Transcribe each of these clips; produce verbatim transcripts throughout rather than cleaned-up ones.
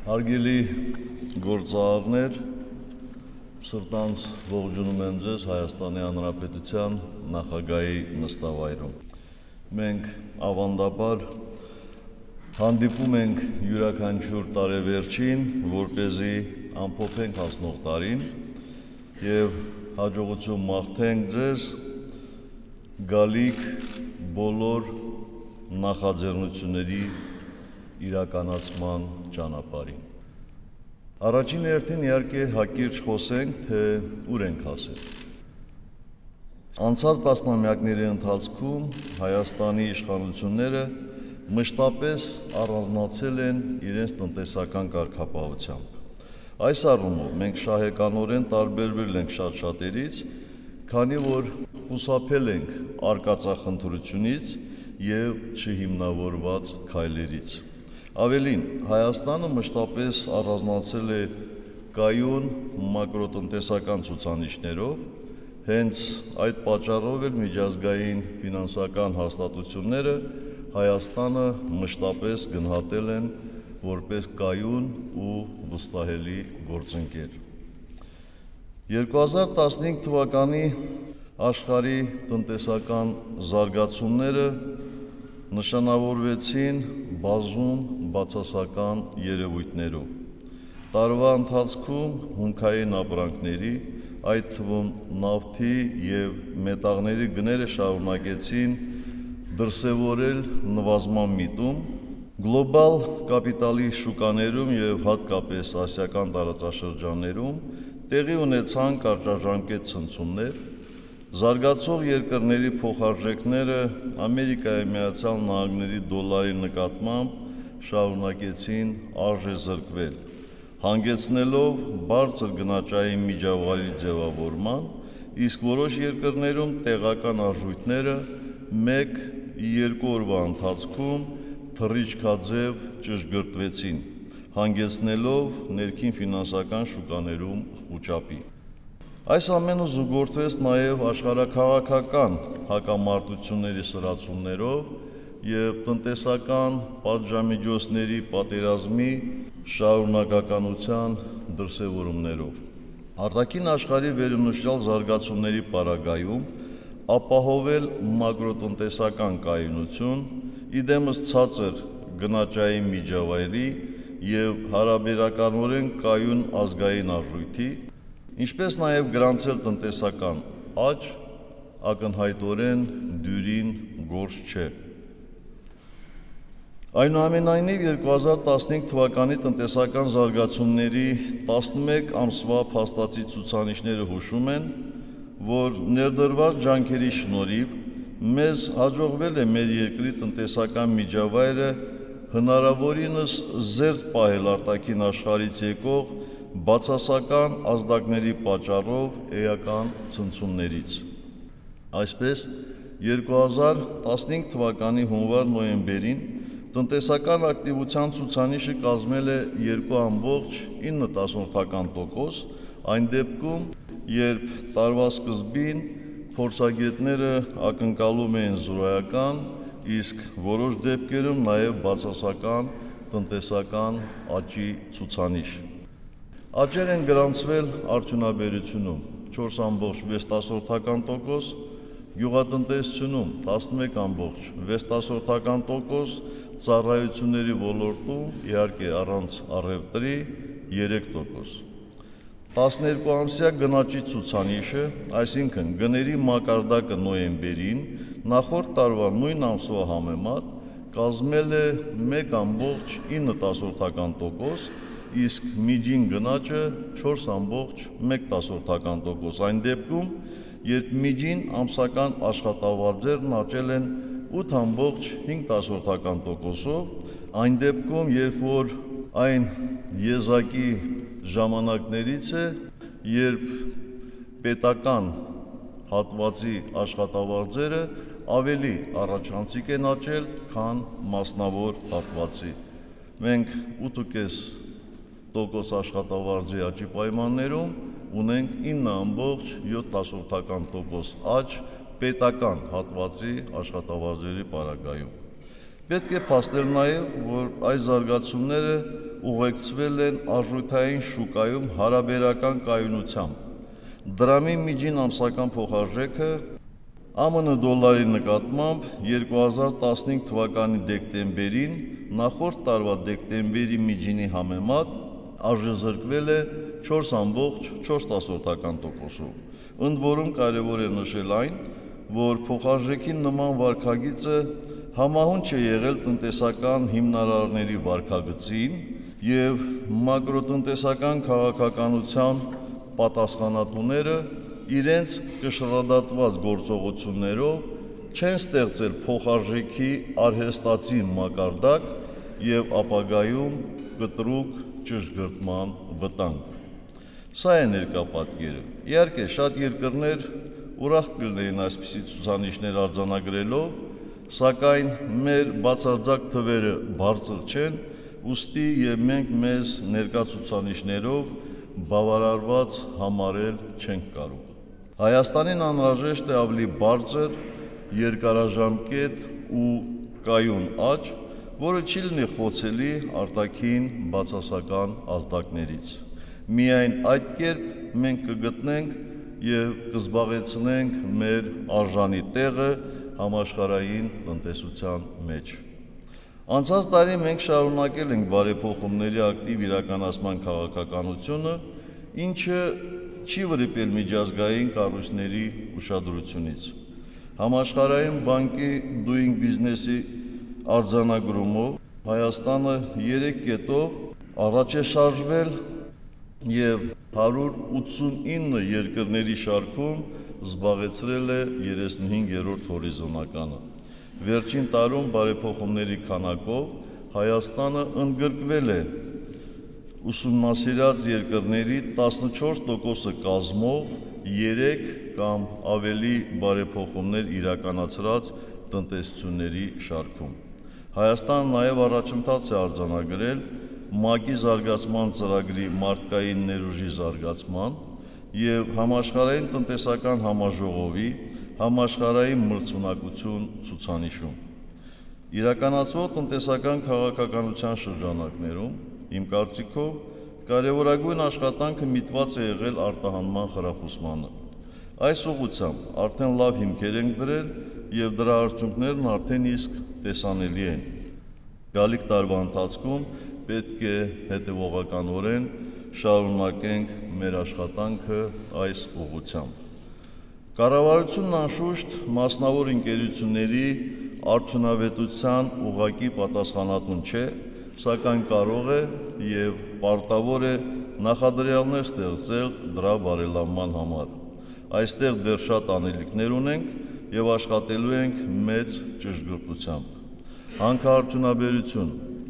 Հարգելի գործարարներ, սրտանց ողջունում եմ ձեզ Հայաստանի Հանրապետության նախագահի նստավայրում։ Մենք ավանդաբար հանդիպում ենք յուրաքանչյուր տարեվերջին, որպեսզի ամփոփենք անցնող տարին եւ հաջողություն մաղթենք ձեզ գալիք բոլոր նախաձեռնությունների իրականացման ճանապարհին։ Առաջին հերթին իհարկե հակիրճ խոսենք, թե ուր ենք հասել։ Անցած տասնամյակների ընթացքում Հայաստանի իշխանությունները մշտապես առանձնացել են իրենց տնտեսական կարգապահությամբ։ Այս առումով մենք շահեկանորեն տարբերվել ենք շատ շատերից, քանի որ խուսափել ենք արկածախնդրությունից եւ չհիմնավորված քայլերից։ Ավելին, Հայաստանը մշտապես առանձնացել է կայուն մակրոտնտեսական ցուցանիշներով, հենց այդ պատճառով էլ միջազգային ֆինանսական հաստատությունները Հայաստանը մշտապես գնահատել են որպես կայուն ու վստահելի գործընկեր։ երկու հազար տասնհինգ թվականի աշխարհի տնտեսական զարգացումները նշանավորվեցին բազում բացասական երևույթներով։ Տարվա ընթացքում հումքային ապրանքների, այդ թվում նավթի եւ մետաղների գները շարունակեցին դրսևորել նվազման միտում, գլոբալ կապիտալի շուկաներում եւ հատկապես ասիական տարածաշրջաններում տեղի ունեցան կարճաժամկետ ցնցումներ, զարգացող երկրների փոխարժեքները Ամերիկայի Միացյալ Նահանգների դոլարի նկատմամբ շարունակեցին արժեզրկվել, հանգեցնելով բարձր գնաճային միջավայրի ձևավորման, իսկ որոշ երկրներում տեղական արժույթները մեկ-երկու օրվա ընթացքում թռիչքաձև ճշգրտվեցին, հանգեցնելով ներքին ֆինանսական շուկաներում խուճապի։ Այս ամենը զուգորդվեց նաև աշխարհաքաղաքական հակամարտությունների սրացումներով եւ տնտեսական պատժամիջոցների պատերազմի շարունակականության դրսևորումներով։ Արտաքին աշխարհի վերոնշյալ զարգացումների պարագայում ապահովել մակրոտնտեսական կայունություն, իդեմս ցածր գնաճային միջավայրի եւ հարաբերականորեն կայուն ազգային արժույթի, ինչպես նաև գրանցել տնտեսական աճ, ակնհայտորեն դյուրին գործ չէ։ Այնուամենայնիվ երկու հազար տասնհինգ թվականի տնտեսական զարգացումների տասնմեկ ամսվա փաստացի ցուցանիշները հուշում են, որ ներդրված ջանքերի շնորհիվ մեզ հաջողվել է մեր երկրի տնտեսական միջավայրը հնարավորինս զերծ պահել արտաքին աշխարհից եկող բացասական ազդակների պատճառով էական ցնցումներից։ Այսպես, երկու հազար տասնհինգ թվականի հունվար-նոյեմբերին տնտեսական ակտիվության ցուցանիշը կազմել է երկու ամբողջ ինը տոկոս, այն դեպքում, երբ տարվա սկզբին փորձագետները ակնկալում էին զրոյական, իսկ որոշ դեպքերում նաև բացասական տնտեսական աճի ցուցանիշ։ Աճեր են գրանցվել արդյունաբերությունում չորս ամբողջ վեց տոկոս, գյուղատնտեսությունում տասնմեկ ամբողջ վեց տոկոս, ծառայությունների ոլորտում, իհարկե առանց առևտրի, երեք տոկոս։ տասներկու ամսյա գնաճի ցուցանիշը, այսինքն գների մակարդակը նոյեմբերին, նախորդ տարվա նույն ամսվա համեմատ կազմել է մեկ ամբողջ ինը տոկոս, իսկ միջին գնաճը չորս ամբողջ մեկ տոկոս, այն դեպքում, երբ միջին ամսական աշխատավարձերն աճել են ութ ամբողջ հինգ տոկոսով, այն դեպքում, երբ որ այն եզակի ժամանակներից է, երբ պետական հատվածի աշխատավարձերը ավելի առաջանցիկ են աճել, քան մասնավոր հատվածի։ Մենք ութ ու կես տոկոս աշխատավարձի աճի պայմաններում ունենք ինը ամբողջ յոթ տոկոս աճ պետական հատվածի աշխատավարձերի պարագայում։ Պետք է փաստել նաև, որ այս զարգացումները ուղեկցվել են արժութային շուկայում հարաբերական կայունությամբ։ Դրամի միջին ամսական փոխարժեքը Α M N դոլարի նկատմամբ երկու հազար տասնհինգ թվականի դեկտեմբերին նախորդ տարվա դեկտեմբերի միջինի համեմատ արժեզրկվել է չորս ամբողջ չորս տոկոսով։ Ընդ որում կարևոր է նշել այն, որ փոխարժեքի նման վարքագիծը համահունչ է եղել տնտեսական հիմնարարների վարքագծին եւ մակրոտնտեսական քաղաքականության պատասխանատուները իրենց կշռադատված գործողություններով չեն ստեղծել փոխարժեքի արհեստացի մակարդակ եւ ապագայում կտրուկ ճշգրտման վտանգ։ Սա է ներկա պատկերը։ Իհարկե, շատ երկրներ ուրախ կլինեին այսպիսի ցուցանիշներ արձանագրելով, սակայն մեր բացարձակ թվերը բարձր չեն, ուստի եւ մենք մեզ ներկա ցուցանիշներով բավարարված համարել չենք կարող։ Հայաստանին անհրաժեշտ է ավելի բարձր, երկարաժամկետ ու կայուն աճ, որը չի լինի խոցելի արտաքին բացասական ազդակներից։ Միայն այդ կերպ մենք կգտնենք եւ կզբաղեցնենք մեր արժանի տեղը համաշխարհային տնտեսության մեջ։ Անցած տարի մենք շարունակել ենք բարեփոխումների ակտիվ իրականացման քաղաքականությունը, ինչը չի վրիպել միջազգային կառույցների ուշադրությունից։ Համաշխարհային բանկի Doing Business-ի արձանագրումով Հայաստանը երեք կետով առաջ է շարժվել եւ հարյուր ութսունինը երկրների շարքում զբաղեցրել է երեսունհինգերորդ հորիզոնականը։ Վերջին տարում բարեփոխումների քանակով Հայաստանը ընդգրկվել է ուսումնասիրած երկրների տասնչորս տոկոսը կազմող երեք կամ ավելի բարեփոխումներ իրականացրած տնտեսությունների շարքում։ Հայաստանը նաև առաջընթաց է արձանագրել ՄԱԿ-ի զարգացման ծրագրի մարդկային ներուժի զարգացման եւ համաշխարհային տնտեսական համաժողովի համաշխարհային մրցունակություն ցուցանիշում։ Իրականացվող տնտեսական քաղաքականության շրջանակներում, իմ կարծիքով, կարևորագույն աշխատանքը միտված է եղել արտահանման խրախուսմանը։ Այս ուղղությամբ արդեն լավ հիմքեր ենք դրել եւ դրա արդյունքներն արդեն իսկ տեսանելի են։ Գալիք տարվա ընթացքում պետք է հետևողականորեն շարունակենք մեր աշխատանքը այս ուղղությամբ։ Կառավարությունն անշուշտ մասնավոր ընկերությունների արդյունավետության ուղղակի պատասխանատուն չէ, սակայն կարող է եւ պարտավոր է նախադրյալներ ստեղծել դրա բարելավման համար։ Այստեղ դեռ շատ անելիքներ ունենք եւ աշխատելու ենք մեծ ճշգրտությամբ։ Հանքարդյունաբերություն,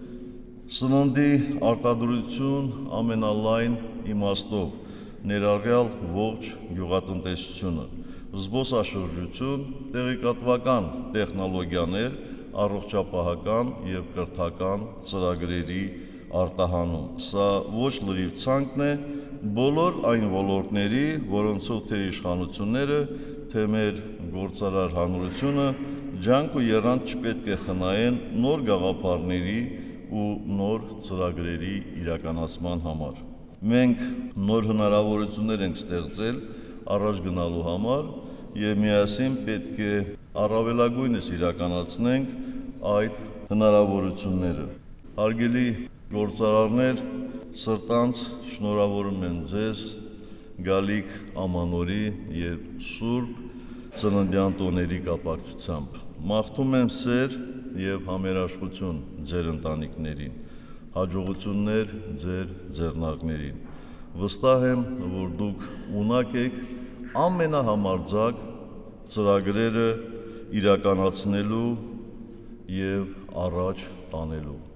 սննդի արտադրություն ամենալայն իմաստով, ներառյալ ողջ գյուղատնտեսությունը, զբոսաշրջություն, տեղեկատվական տեխնոլոգիաներ, առողջապահական եւ կրթական ծրագրերի արտահանում։ Սա ոչ լրիվ ցանկն է բոլոր այն ոլորտների, որոնցով թե իշխանությունները, թե մեր գործարար հանրությունը ջանք ու եռանդ չպետք է խնայեն նոր գաղափարների ու նոր ծրագրերի իրականացման համար։ Մենք նոր հնարավորություններ ենք ստեղծել առաջ գնալու համար եւ միասին պետք է առավելագույնս իրականացնենք այդ հնարավորությունները։ Հարգելի գործարարներ, սրտանց շնորհավորում եմ ձեզ գալիք ամանորի եւ Սուրբ ծննդյան տոների կապակցությամբ։ Մաղթում եմ սեր եւ համերաշխություն ձեր ընտանիքներին, հաջողություններ ձեր ձեռնարկներին։ Վստահ եմ, որ դուք ունակ եք ամենահամարձակ ծրագրերը իրականացնելու եւ առաջ տանելու։